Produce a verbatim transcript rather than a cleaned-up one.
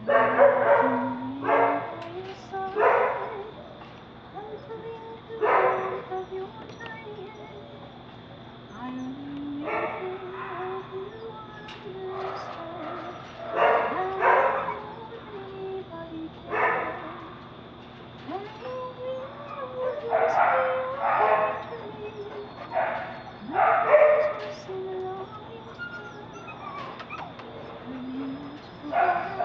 I'm lying by your side, comforting to the warmth of your tiny hand. I really hope you understand that more than anybody can. And you will always be awake to me. My prayers were sent long in time. The beautiful